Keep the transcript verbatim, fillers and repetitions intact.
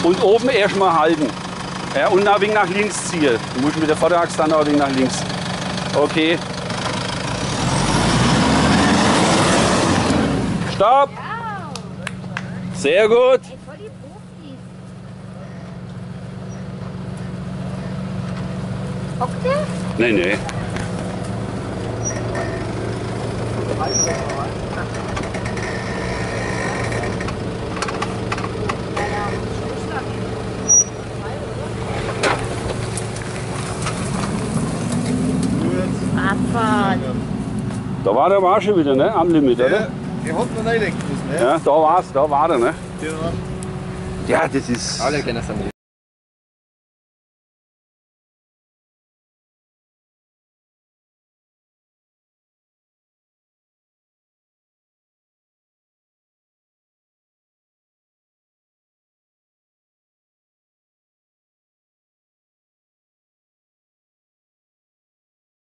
Und oben erstmal halten. Ja, und ein wenig nach links ziehen. Du musst mit der Vorderachse dann auch ein wenig nach links. Okay. Stopp! Sehr gut. Hockt der? Nee, nee. Abfahren. Da war der war schon wieder, ne? Am Limit, oder? Der, der hat noch reinlegen müssen, ne? Ja, da war's, da war der, ne? Der war- Ja, das ist. Alle kennen das nicht.